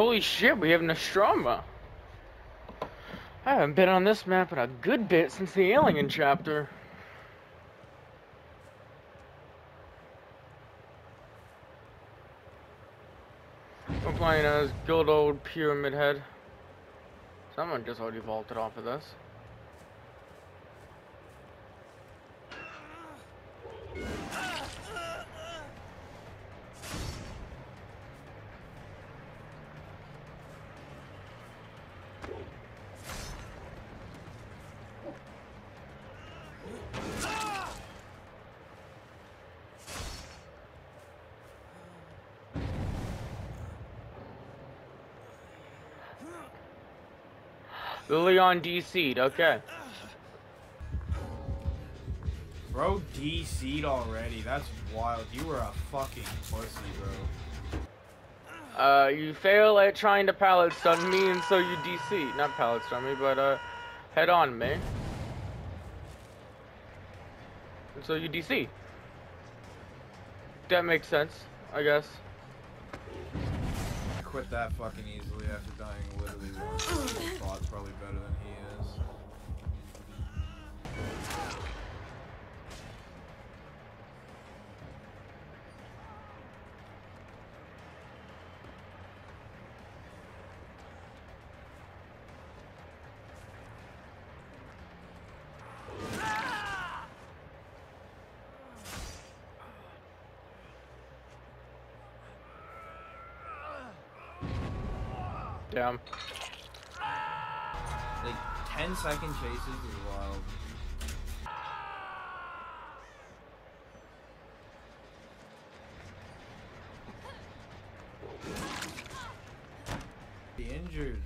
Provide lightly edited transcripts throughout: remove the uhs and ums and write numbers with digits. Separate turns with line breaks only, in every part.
Holy shit, we have Nostromo. I haven't been on this map in a good bit since the Alien chapter. I'm playing as good old Pyramid Head. Someone just already vaulted off of this. Leon DC'd, okay.
Bro DC'd already, that's wild. You were a fucking pussy, bro.
You fail at trying to pallet stun me, and so you DC. Not pallet stun me, but, head on me. And so you DC. That makes sense, I guess.
I quit that fucking easily after dying literally once. Bot's probably better than he is.
Damn.
Like 10-second chases is wild. Be injured.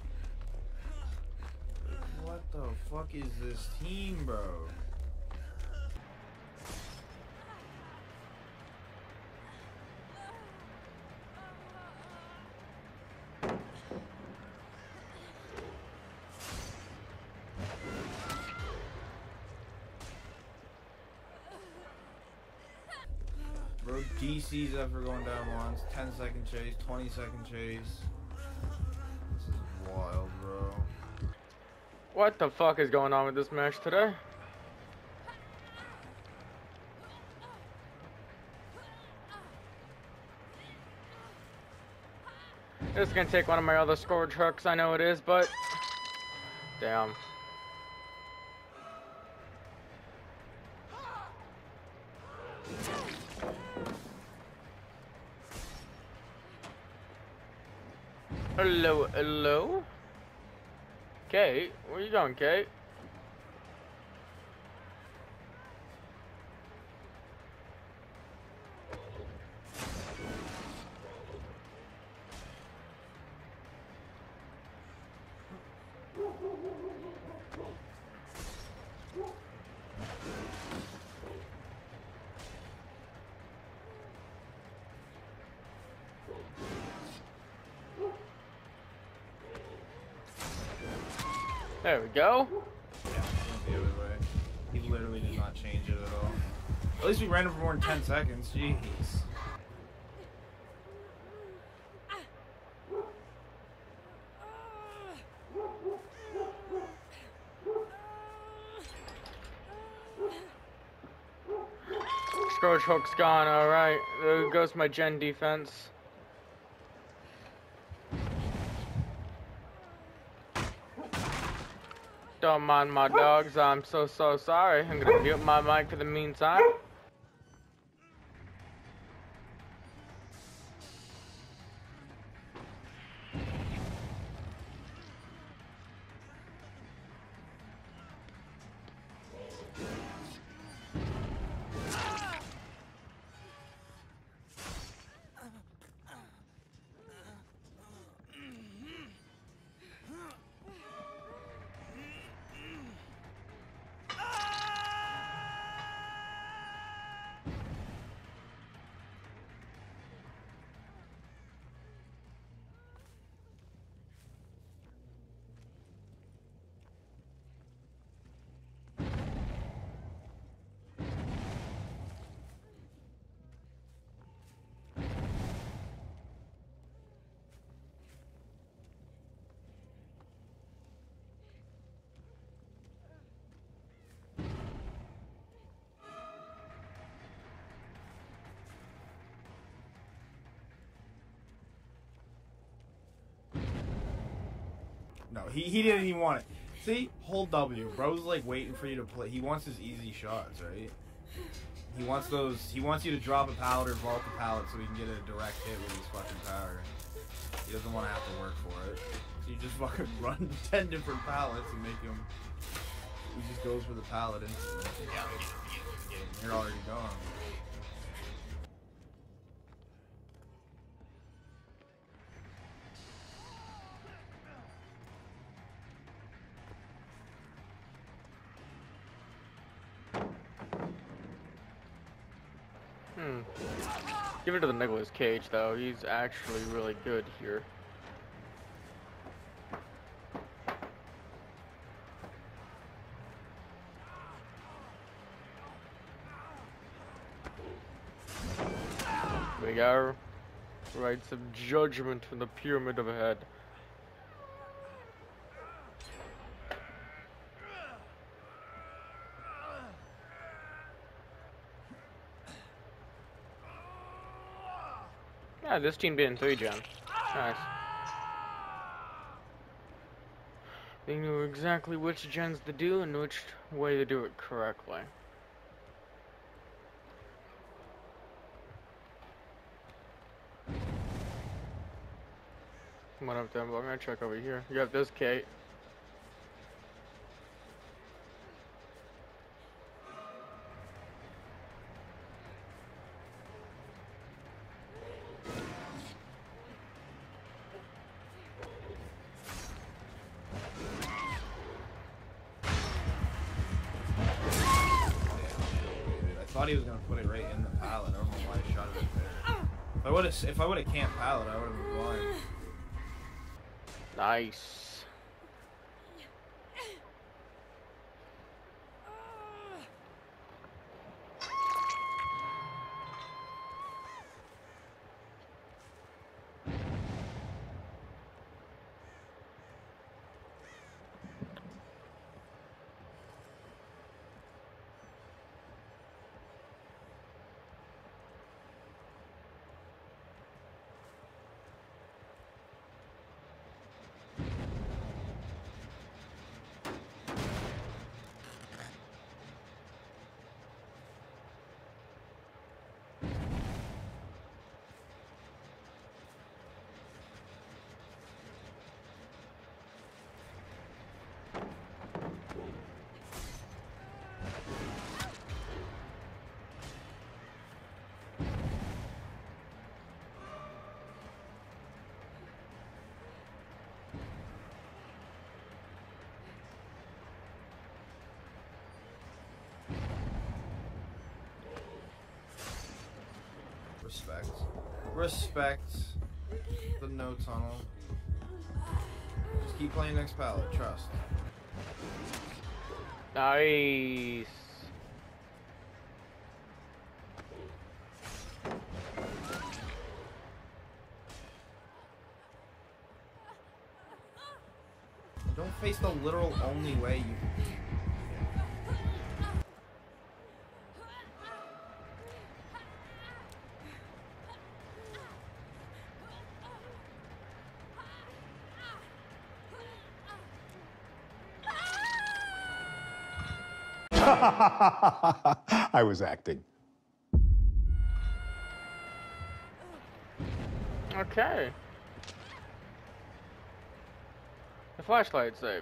What the fuck is this team, bro? Bro, DC's after going down once, 10-second chase, 20-second chase. This is wild, bro.
What the fuck is going on with this match today? This is gonna take one of my other scourge hooks, I know it is, but... Damn. Hello, hello? Kate? Where you going, Kate? There we go.
Yeah, he went the other way. He literally did not change it at all. At least we ran it for more than 10 seconds. Jeez.
Scourge hook's gone, alright. There goes my gen defense. Don't mind my dogs, I'm so sorry. I'm gonna mute my mic for the meantime.
No, he didn't even want it. See? Hold W. Bro's like waiting for you to play. He wants his easy shots, right? He wants those. He wants you to drop a pallet or vault the pallet so he can get a direct hit with his fucking power. He doesn't want to have to work for it. So you just fucking run 10 different pallets and make him. He just goes for the pallet instantly. You're already gone.
Give it to the Nicolas Cage, though. He's actually really good here. We got rights of judgment from the pyramid of a head. Yeah, this team being 3 gen. Nice. They knew exactly which gens to do and which way to do it correctly. Come on up there, I'm gonna check over here. You have this, Kate.
I thought he was gonna put it right in the pallet. I don't know why he shot it there. If I would have camped pallet, I would have been blind.
Nice.
Respect the no tunnel. Just keep playing next pallet, trust.
Nice.
Don't face the literal only way you
I was acting.
Okay. The flashlight save.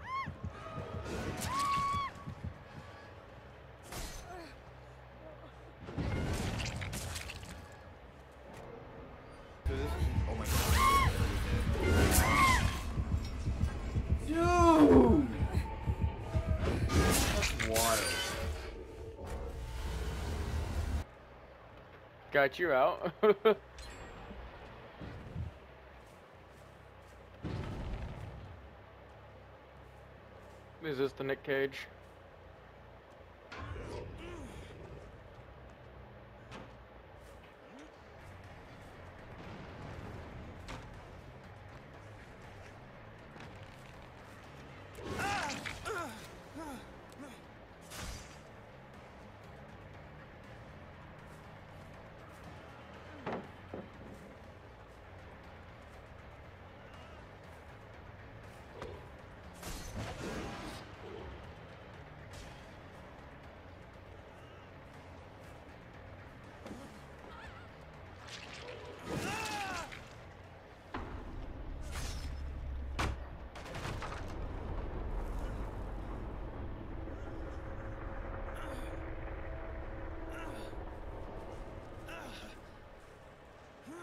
Oh my god. Dude! That's wild.
Got you out. Is this the Nick Cage?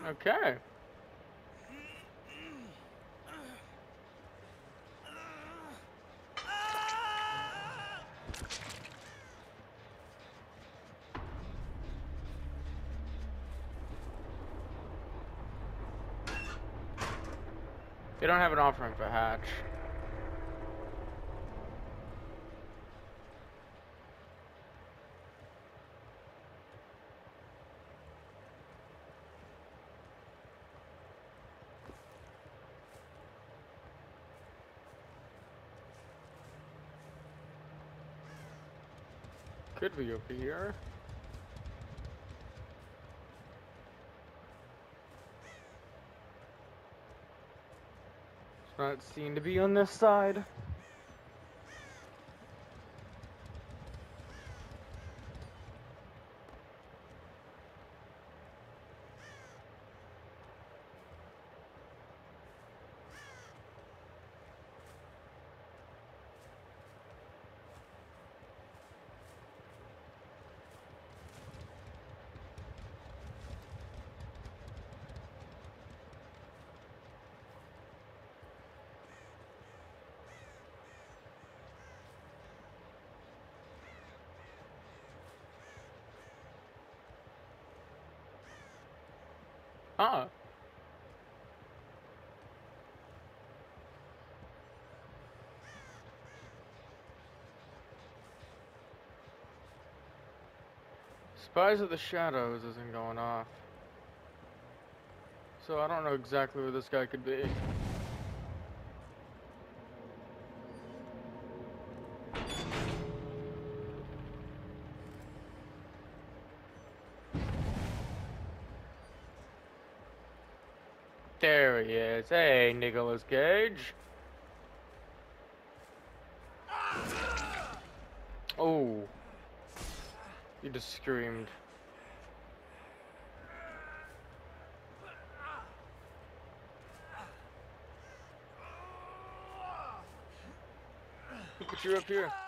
Okay. They don't have an offering for Hatch. Could be over here. It's not seen to be on this side. Ah. Spies of the Shadows isn't going off. So I don't know exactly where this guy could be. There he is. Hey, Nicolas Cage. Oh. He just screamed. Who put you up here?